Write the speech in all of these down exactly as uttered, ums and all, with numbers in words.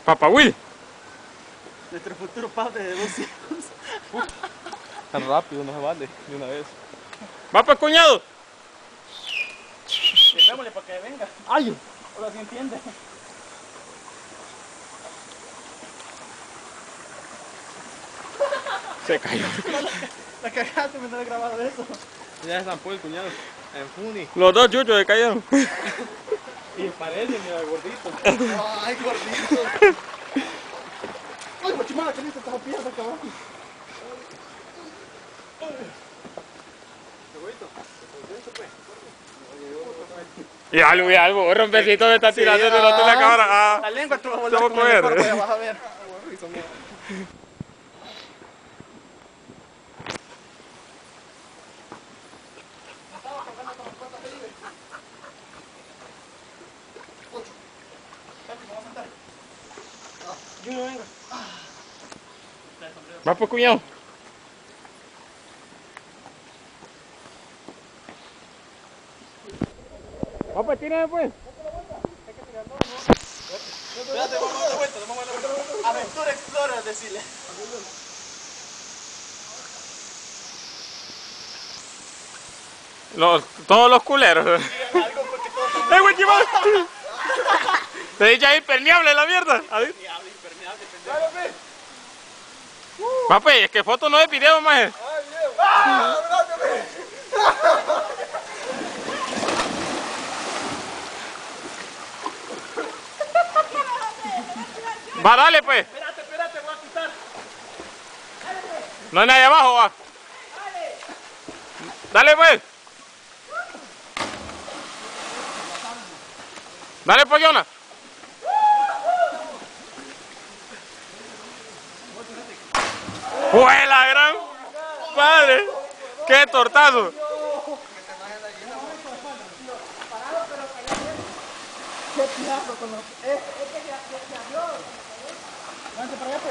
Papá Will. Nuestro futuro padre de dos hijos. Tan rápido no se vale, de una vez. Va pues, cuñado. Démosle para que venga. Ay. Ahora sí entiende. Se cayó. La cagaste, me no he grabado eso. Ya se zampó el cuñado. En Funi. Los dos chuchos se cayeron. Y parece, mira, gordito. Ay, gordito. Ay, guachimada, que listo, estaba pillando, cabrón. Y algo, y algo. Un rompecito me está tirando de la la cámara. Ah. La lengua tú vas a volar Somos como el coger. cuerpo, vas a ver. Va pues, cuñado. Va pues, tírame pues. Espérate, vamos a dar la vuelta, vamos a dar la vuelta. Aventura Explorer, decirle. Los, todos los culeros. Algo porque todos estamos... ¡Eh, guachimán! Te he dicho ahí impermeable la mierda. A ver. impermeable, impermeable, pendejo. Va pues, es que foto no es video, maje. Va, dale pues. Espérate, espérate, voy a quitar. No hay nadie abajo, va. Dale pues. Dale pues, Jonas. ¡Fue la gran padre! ¡Qué tortazo! Qué piazo con los... Eh, es que ya se abrió. Váyanse para allá, pues.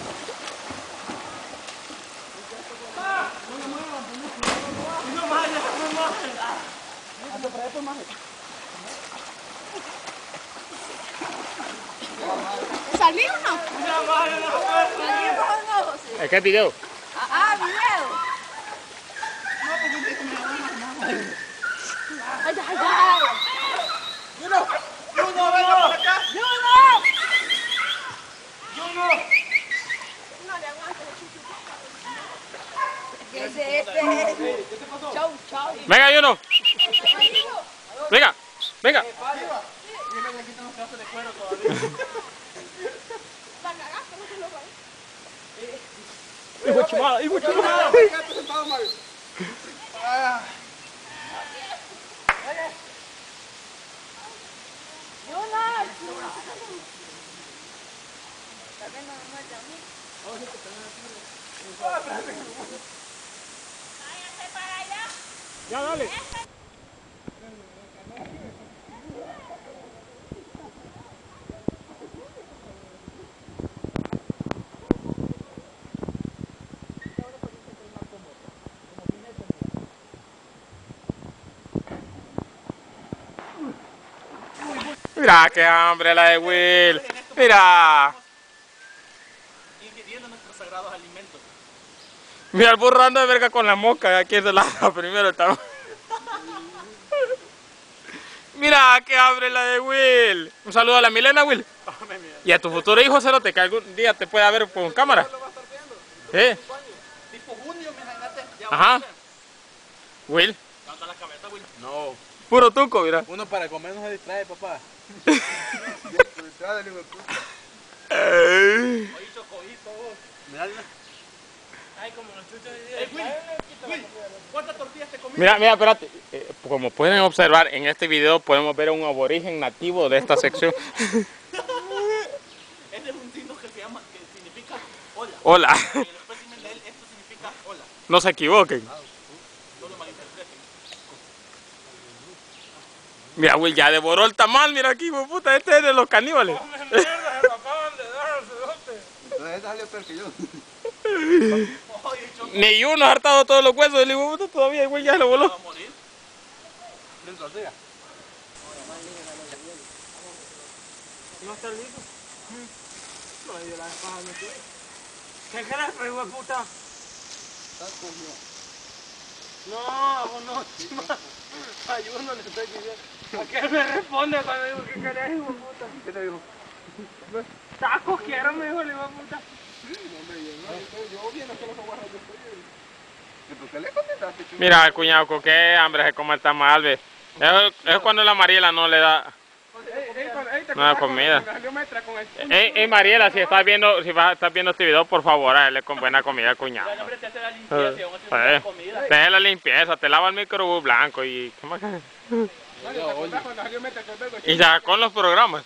No me muevan, no me muevan. No me muevan. Váyanse para allá, pues, maje. ¿Salí o no? ¿Salí o no, José? ¿Es que es video? Ah, ah, video. No, pues yo dije que me la Ay, ay, ay. ¡Juno! ¡Juno, venga por acá! ¡Yo no! ¡Juno! No le aguanto. ¿Qué es este? Chau, chau. Venga, Juno. Venga, venga. Mira, le quitan los pedazos de cuero todavía. La cagaste, no se lo va. Hijo de chumada, hijo de chumada. Quédate sentado, Mario. Ah. Yo no. También no me muerde a mí. Váyase para allá. Ya, dale. Mira qué hambre la de Will. Mira. Ingiriendo nuestros sagrados alimentos. Mira el burro anda de verga con la mosca. Aquí es de lado primero estamos. Mira qué hambre la de Will. Un saludo a la Milena, Will. Y a tu futuro hijo, cerote, que algún día te pueda ver con cámara. Lo va a estar viendo. ¿Eh? Tipo junio, me imagínate. Ya Ajá. va a ser. Will. Levanta la cabeza, Will. No. Puro tuco, mira. Uno para comer no se distrae, papá. Ey. Oye, chocoito, vos. Mirá, Ay, como los chuchos de día. Will, Will, ¿cuántas tortillas te comiste? Mira, mira, espérate. Eh, como pueden observar en este video, podemos ver a un aborigen nativo de esta sección. Este es un signo que se llama, que significa hola. Hola. En el espécimen de él, esto significa hola. No se equivoquen. No lo malinterpreten. Mira, Will ya devoró el tamal. Mira aquí, hijo de puta. Este es de los caníbales. Entonces esta salió peor que yo. Oye, choco, Ni uno ha hartado todos los huesos del hijo de puta. Todavía el Will ya lo voló. va a morir. Dentro de ella. ¿No está listo? No me dio la espada, me quedé. ¿Qué crees, pues, hijo de puta? Estás comido. No, vos no. Ayuno le estoy diciendo. ¿A qué me responde cuando digo que querés, hijo de puta? ¿Qué te dijo? Tacos quiero, me dijo el hijo de puta. No, hombre, yo no. Yo viendo que los aguarros yo estoy. ¿Y por qué le contestaste, chulo? Mira, el cuñado, con qué hambre se come el tamal, ve. Eso es cuando la Mariela no le da. No da comida. Ey, ey, Mariela, si estás viendo, si vas, estás viendo este video, por favor, hazle con buena comida al cuñado. El hombre te hace la limpieza y aún así no te Eh, da comida. Deja la limpieza, te lava el microbús blanco y... ¿qué más? Y ya con los programas.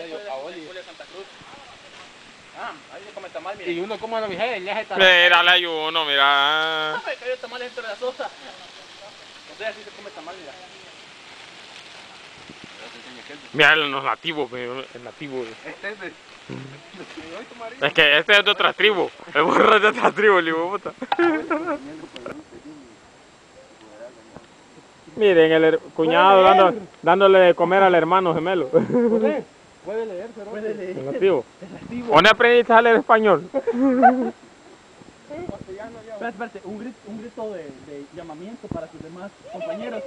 Ah, ahí se come tamal, mira. Y uno como a la vigera, ya se está. Mira, le ayuno, mira. Me cayó el tamal dentro de la sosa. O sea, así se come tamal, mira. Mira los nativos, el nativo. Este es de... Es que este es de otra tribu. El burro es de otra tribu, el hijo de puta. Miren, el her- cuñado dando, dándole de comer al hermano gemelo. Puede leer, pero... Puede leer. El nativo. ¿Dónde aprendiste a leer español? Espérate, espérate, un grito, un grito de, de llamamiento para sus demás compañeros.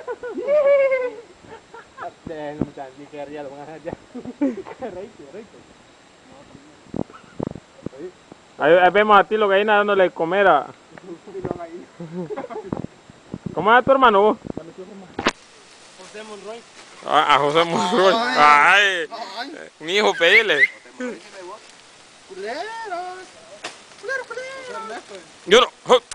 No me ni que arriba lo van a dejar ya. Reíte, reíte. Ahí, ahí vemos a ti lo gallina dándole de comer a... ¿Cómo es tu hermano vos? José Monroy. A, a José Monroy. Ay, un hijo, pedile. Culeros. Culero, culero. Yo no.